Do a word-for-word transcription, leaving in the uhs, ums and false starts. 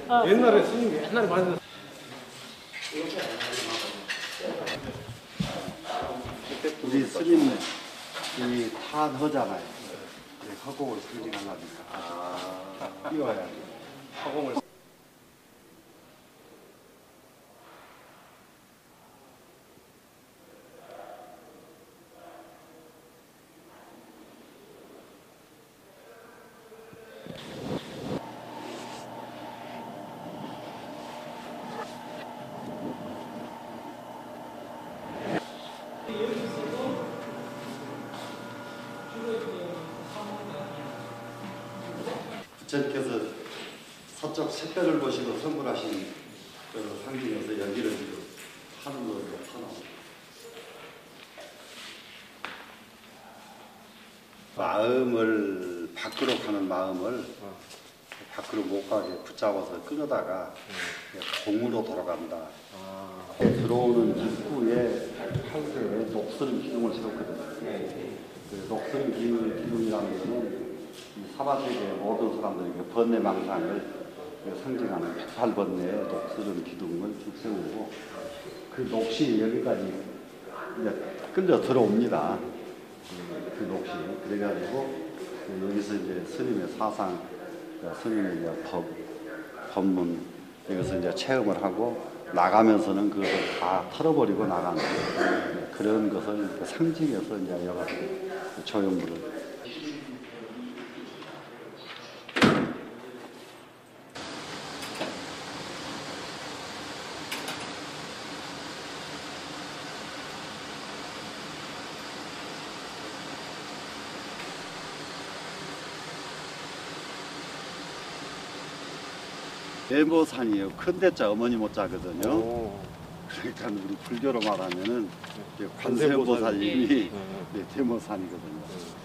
아, 옛날에 스님 옛날에 많이 들었어요. 우리 스님이 탄허잖아요. 허공을 상징하려니까 아, 띄워야 돼. 허공을. 부처님께서 서쪽 샛별을 보시고 선물하신 그 상징에서 여기를 지금 하늘로 터나옵니다. 마음을 밖으로 가는 마음을 밖으로 못 가게 붙잡아서 끌어다가 공으로 돌아간다. 아. 들어오는 입구에 팔대에 녹슬은 기둥을 세웠거든요. 그 녹슬은 기둥이라는 것은 이 사바세계 모든 사람들에게 번뇌 망상을 상징하는 백팔 번뇌의 녹슬은 기둥을 쭉 세우고 그 녹시 여기까지 이제 끌려 들어옵니다. 그 녹시 그래가지고 여기서 이제 스님의 사상, 스님의 이제 법, 법문 여기서 이제 체험을 하고 나가면서는 그것을 다 털어버리고 나가는 그런 것을 상징해서 이제 여러 가지 조형물을. 대모산이에요. 큰 대자 어머니 모자거든요. 오. 그러니까 우리 불교로 말하면은 관세음보살님이 네, 대모산이거든요.